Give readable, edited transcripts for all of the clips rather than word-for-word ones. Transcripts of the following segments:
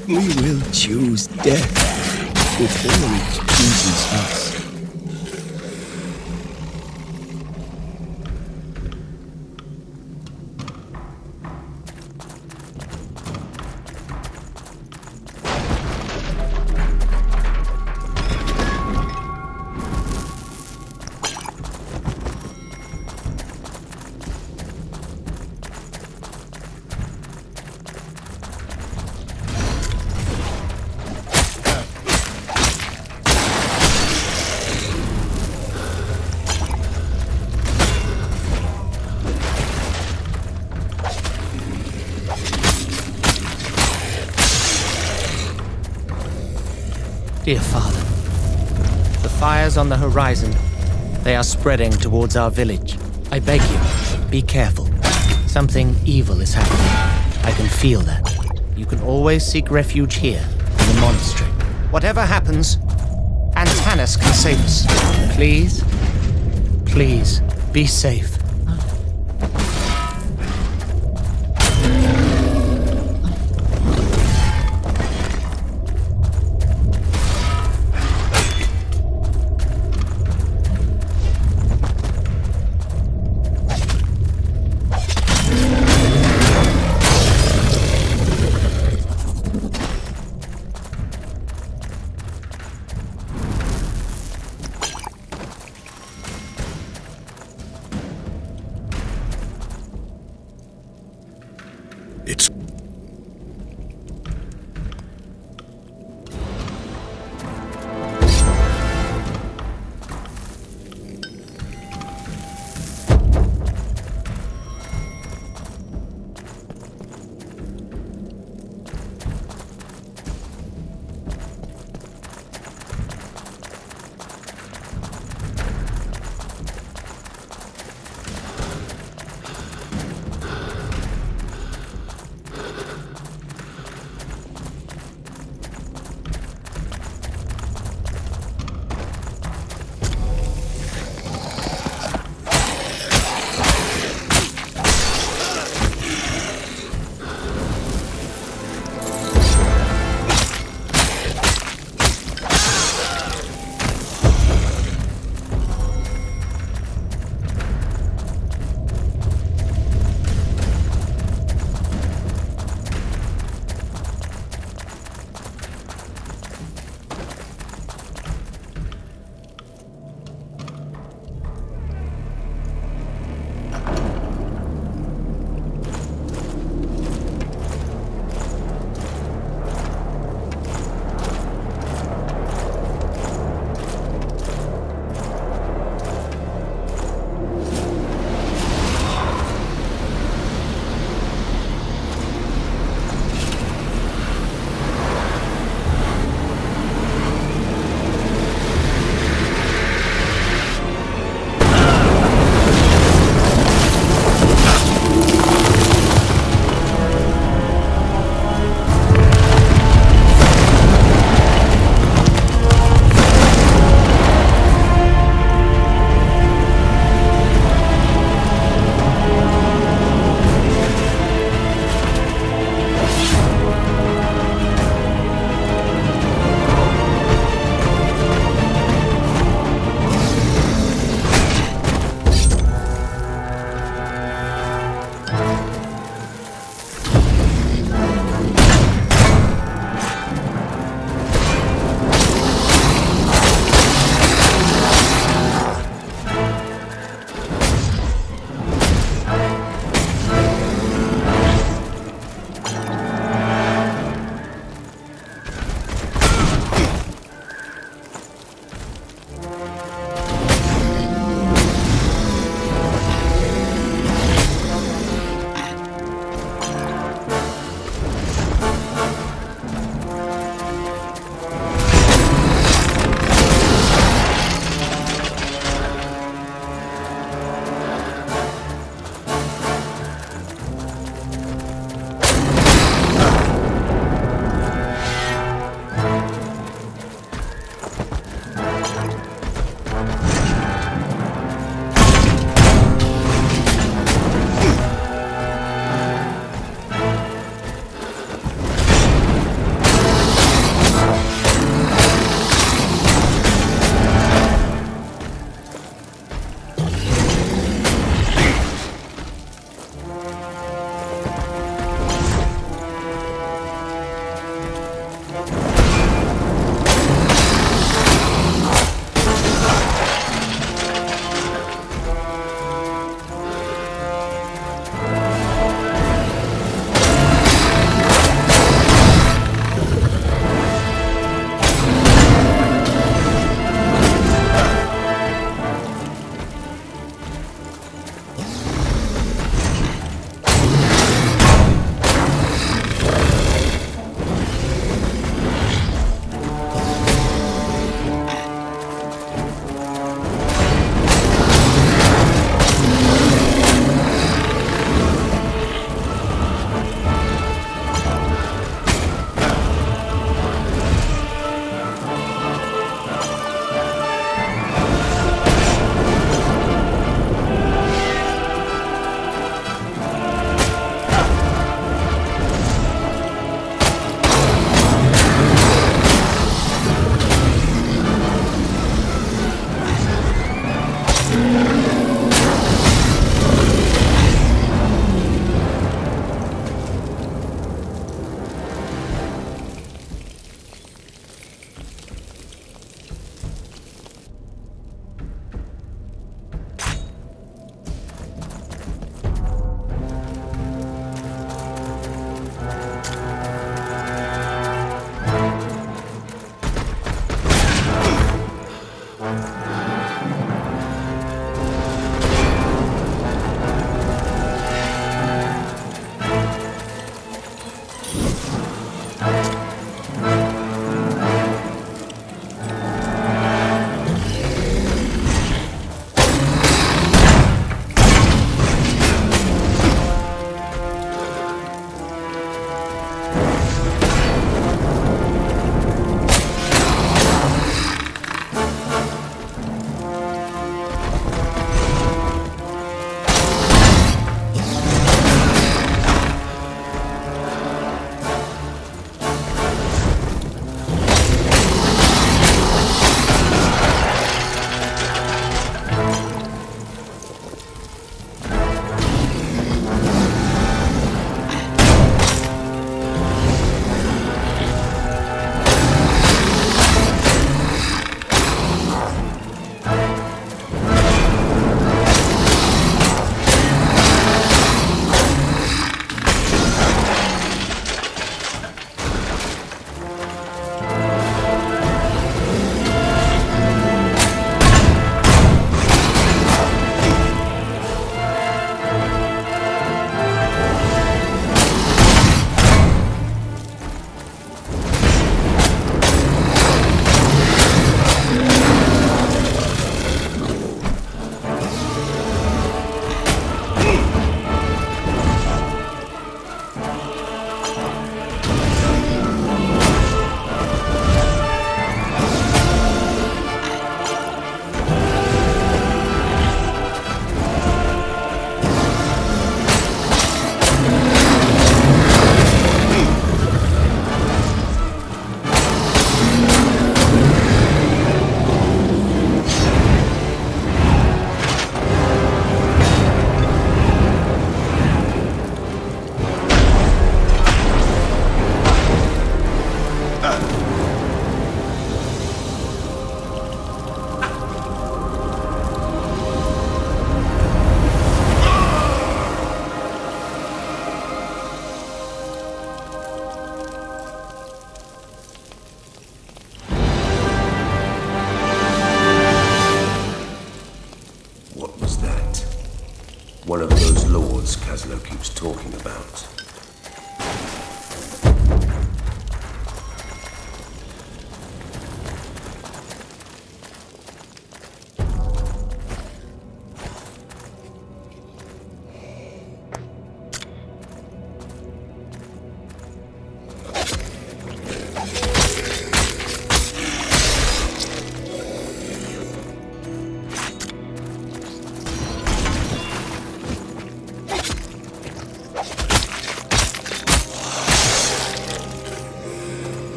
We will choose death before it chooses us. Dear Father, the fires on the horizon, they are spreading towards our village. I beg you, be careful. Something evil is happening. I can feel that. You can always seek refuge here, in the monastery. Whatever happens, Antanas can save us. Please, please, be safe.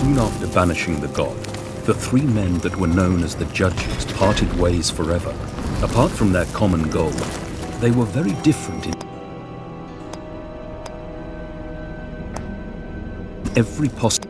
Soon after banishing the god, the three men that were known as the Judges parted ways forever. Apart from their common goal, they were very different in every possible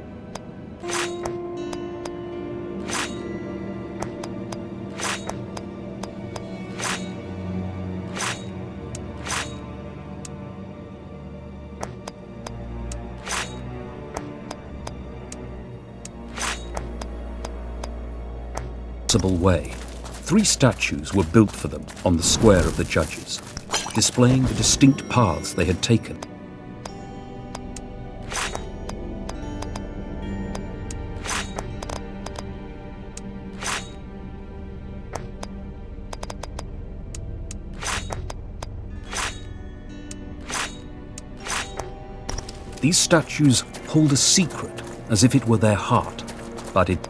way. 3 statues were built for them on the square of the Judges, displaying the distinct paths they had taken. These statues hold a secret, as if it were their heart, but it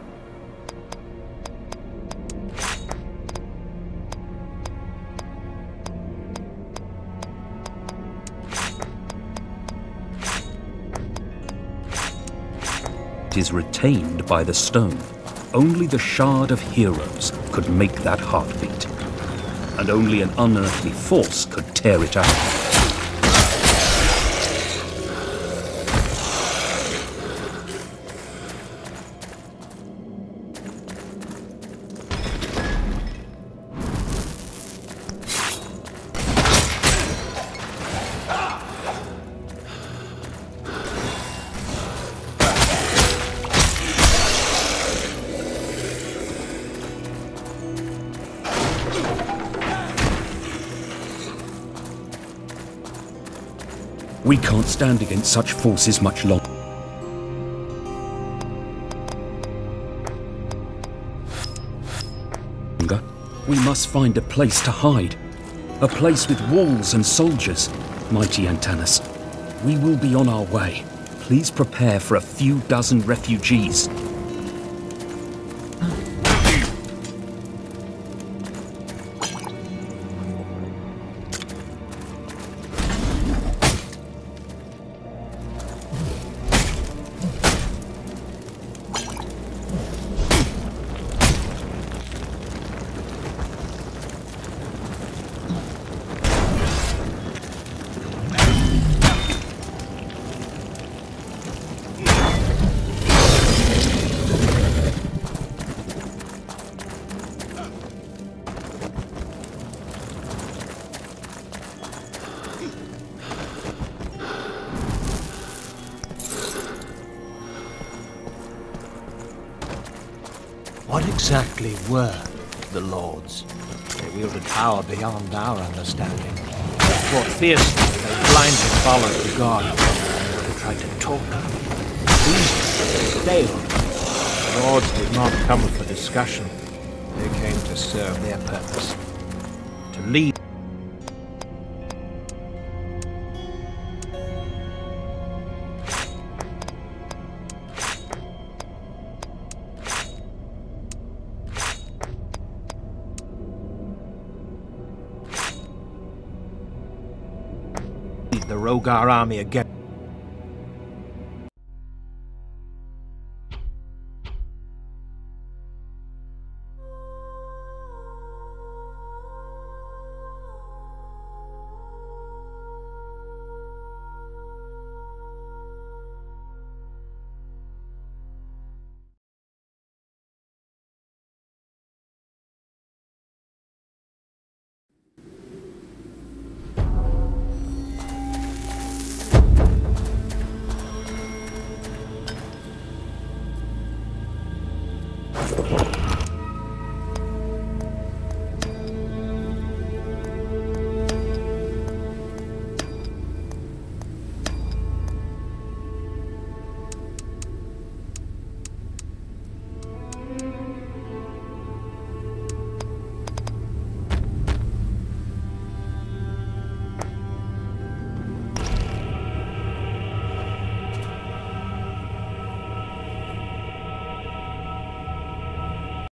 is retained by the stone. Only the Shard of Heroes could make that heartbeat, and only an unearthly force could tear it out. We can't stand against such forces much longer. We must find a place to hide. A place with walls and soldiers. Mighty Antanas, we will be on our way. Please prepare for a few dozen refugees. What exactly were the Lords? They wielded power beyond our understanding. They fought fiercely, they blindly followed the god. They tried to talk them. These failed. The Lords did not come for discussion. They came to serve their purpose. To lead. The Rogar army again.